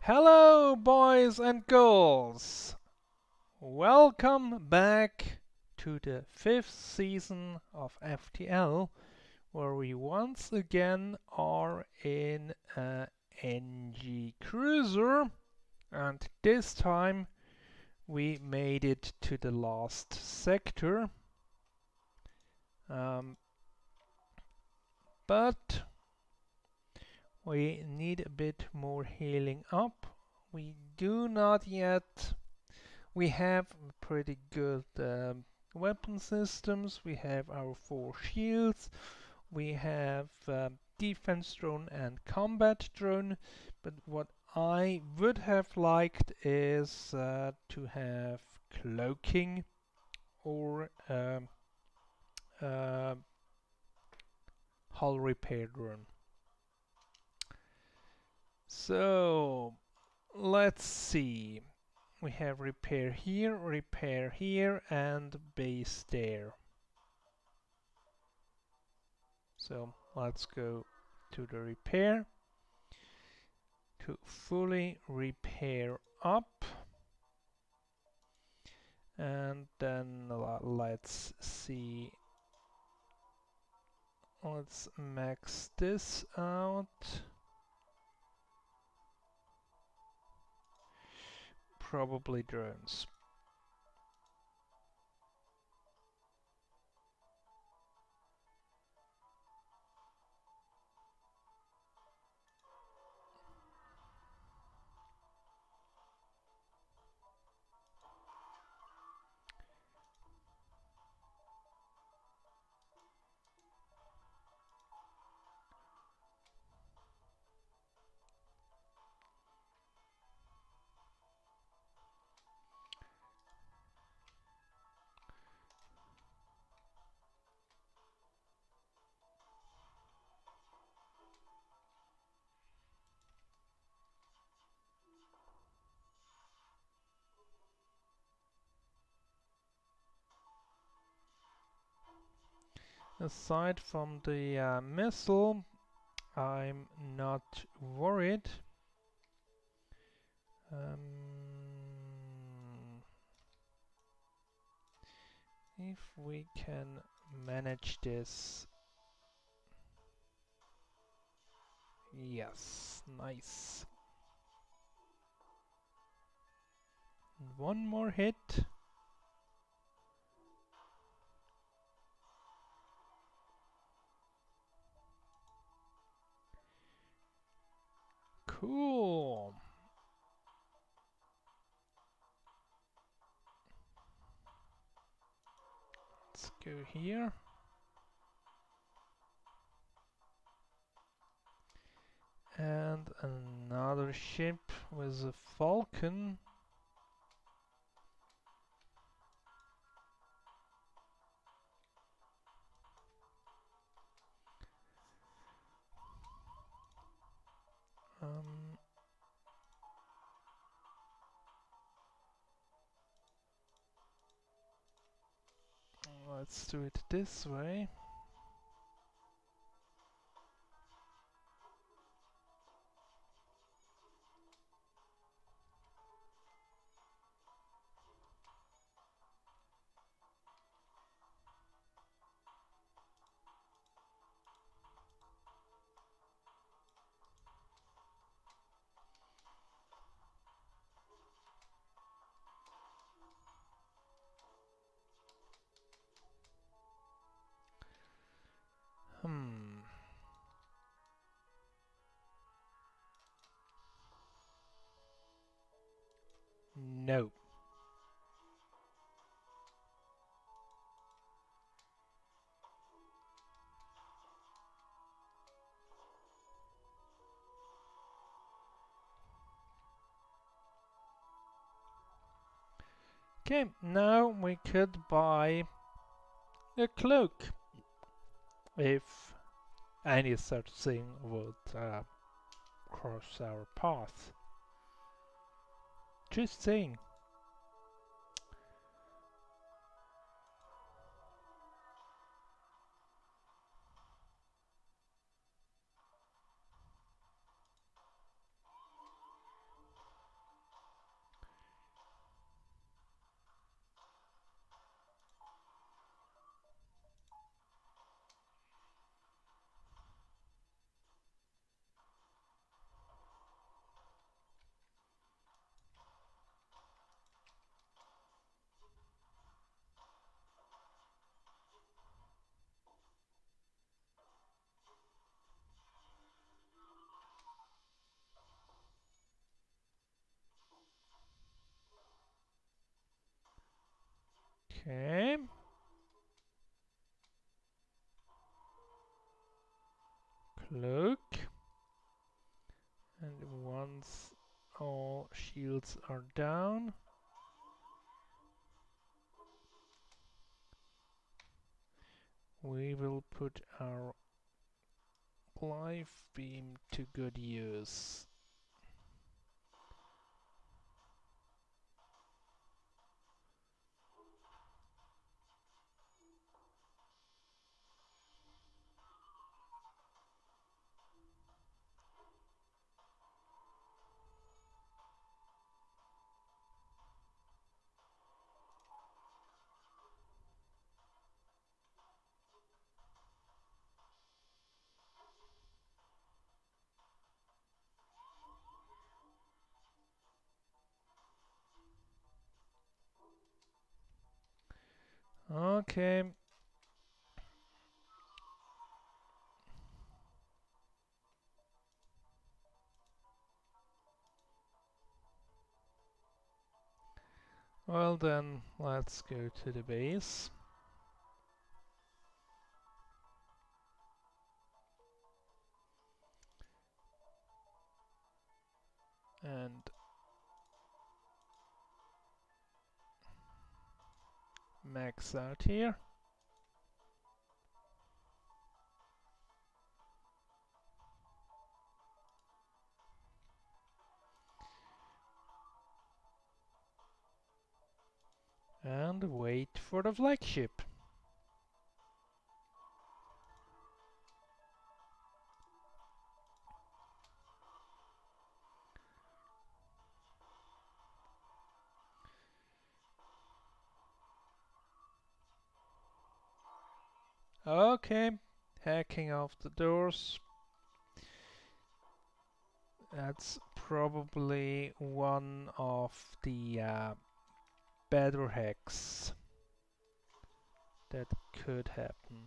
Hello, boys and girls! Welcome back to the 5th season of FTL, where we once again are in a Engi Cruiser, and this time we made it to the last sector. But we need a bit more healing up. We do not yet. We have pretty good weapon systems. We have our 4 shields. We have defense drone and combat drone. But what I would have liked is to have cloaking or hull repair drone. So let's see. We have repair here, and base there. So let's go to the repair to fully repair up, and then let's see. Let's max this out. Probably drones. Aside from the missile, I'm not worried. If we can manage this. Yes, nice. One more hit. Cool. Let's go here. And another ship with a falcon. Let's do it this way. No. Okay, now we could buy a cloak if any such thing would cross our path. Just saying. Okay. Cloak. And once all shields are down, we will put our life beam to good use. Okay. Well then, let's go to the base. And max out here. And wait for the flagship. Okay, hacking off the doors. That's probably one of the better hacks that could happen.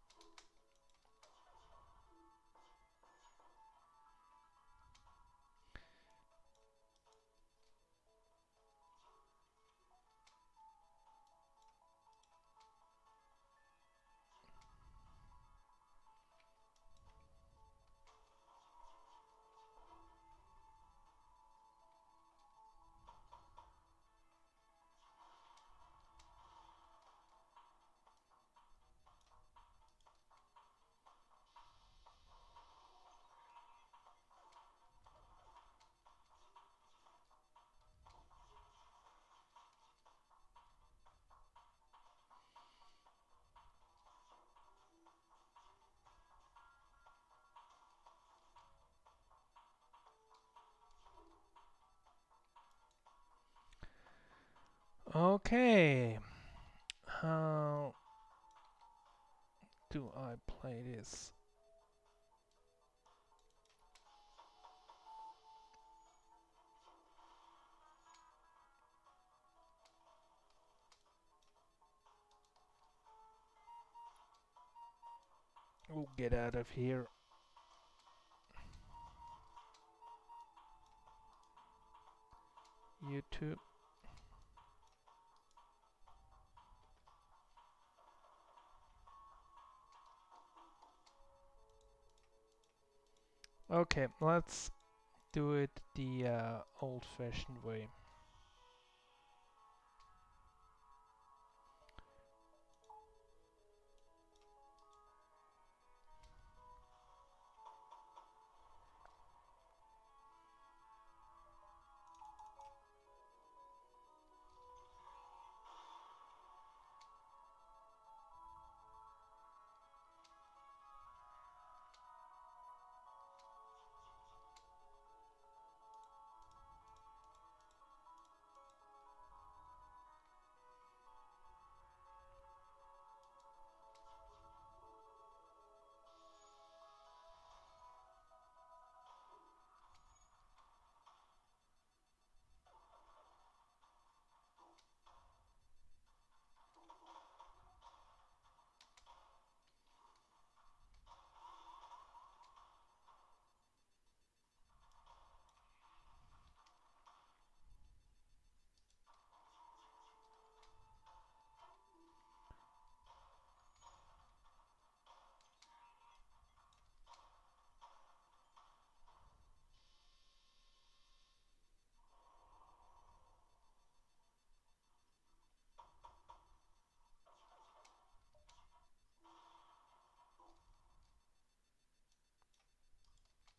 Okay, how do I play this? We'll get out of here. YouTube. Okay, let's do it the old-fashioned way.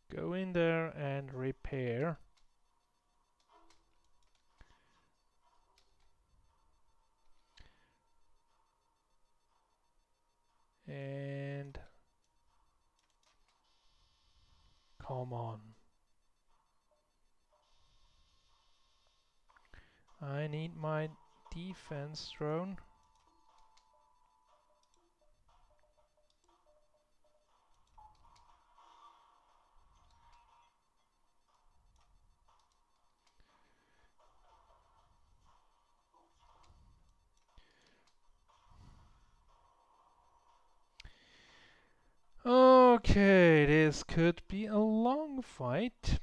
go in there and repair. And come on. I need my defense drone. Okay, this could be a long fight.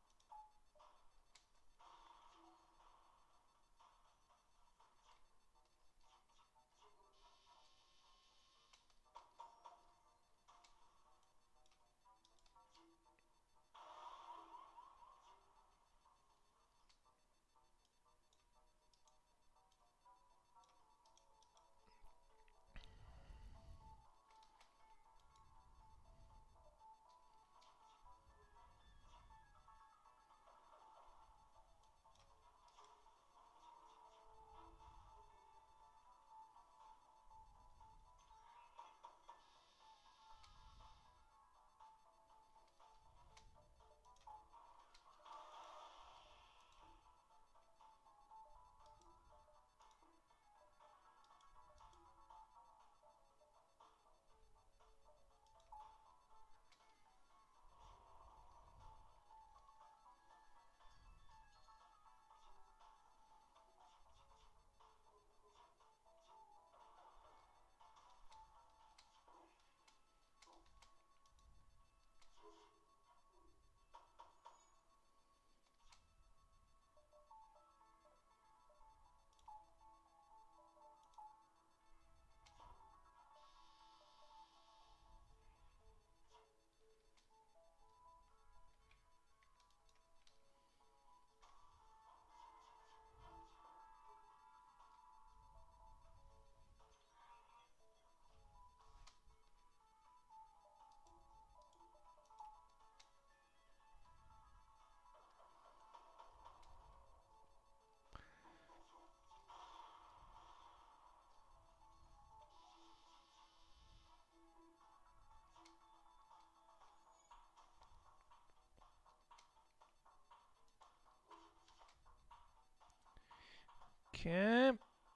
Okay.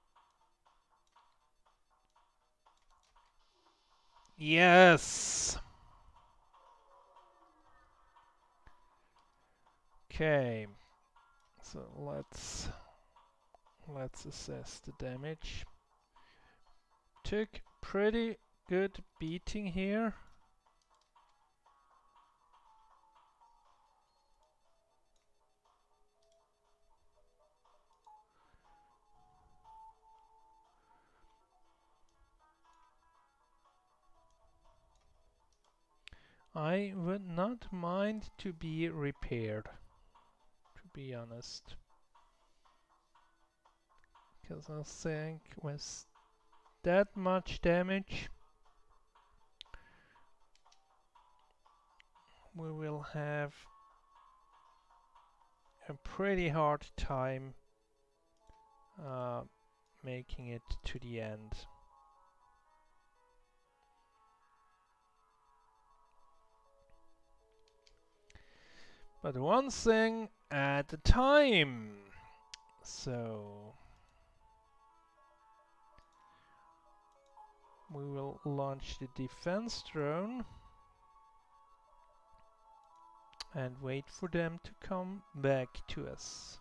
Yes. Okay. So let's assess the damage. Took pretty good beating here. I would not mind to be repaired, to be honest. Because I think with that much damage we will have a pretty hard time making it to the end. But one thing at a time. So we will launch the defense drone and wait for them to come back to us.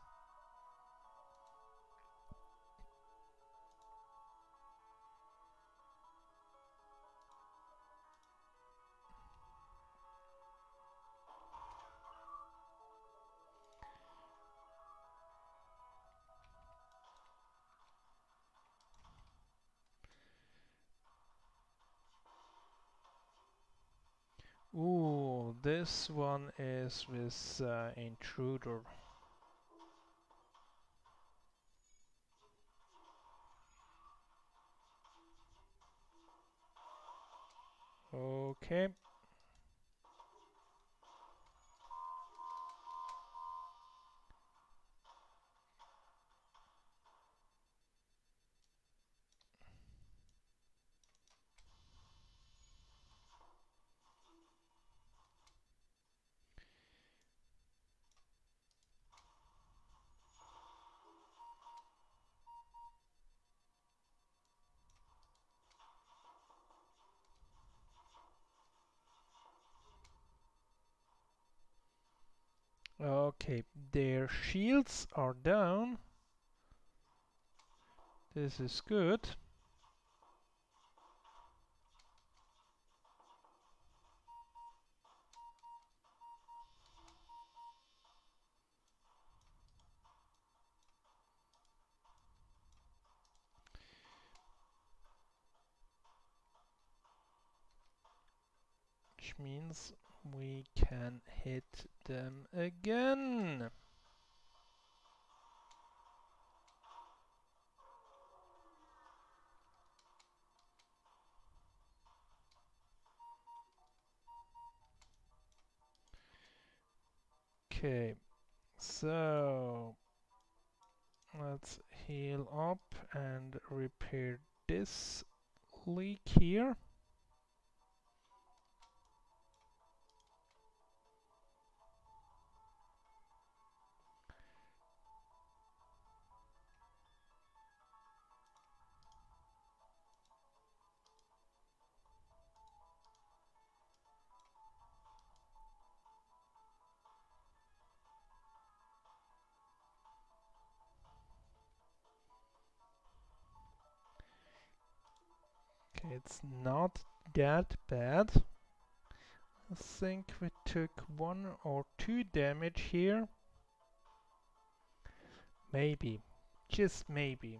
Ooh, this one is with intruder. Okay. Okay, their shields are down. This is good. Which means we can hit them again. Okay, so let's heal up and repair this leak here. Okay, it's not that bad. I think we took 1 or 2 damage here. Maybe. Just maybe.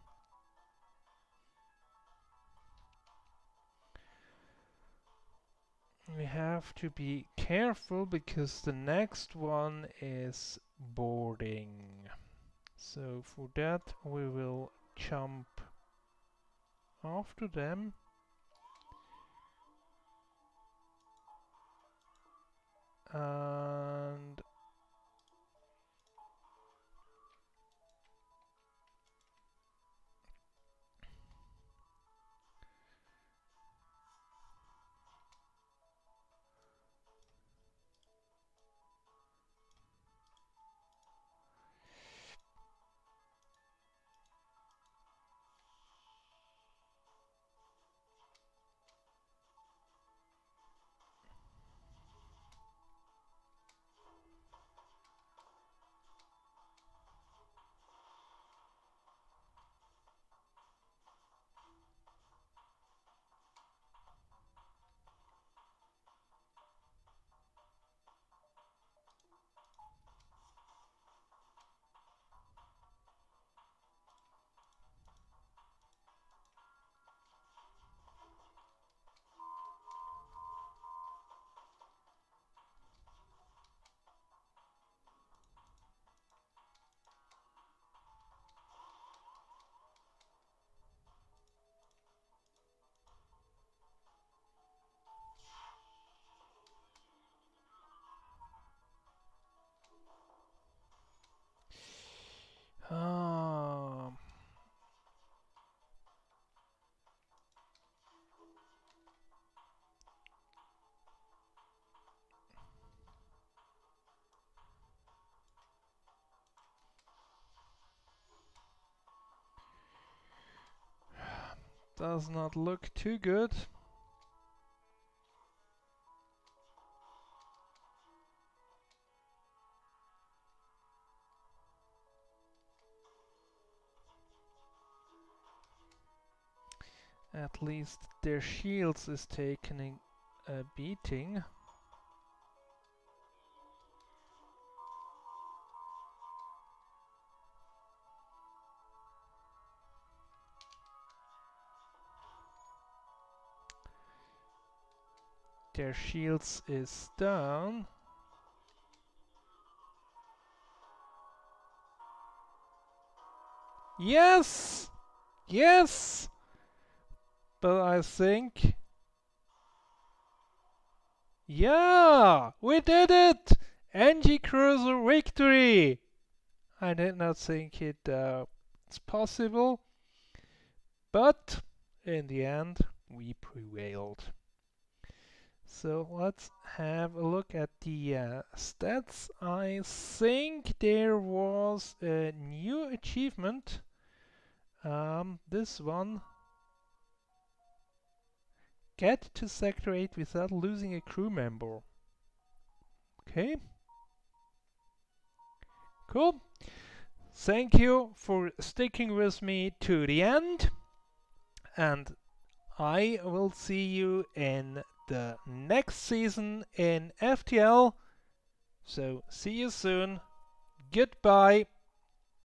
We have to be careful because the next one is boarding. So for that we will jump after them. And ah, does not look too good. At least their shields is taking a beating. Their shields is down. Yes! Yes! But I think... Yeah! We did it! Engi Cruiser victory! I did not think it's possible, but in the end we prevailed. So let's have a look at the stats. I think there was a new achievement. This one. Get to Sector 8 without losing a crew member. Okay. Cool. Thank you for sticking with me to the end, and I will see you in the next season in FTL. So see you soon. Goodbye.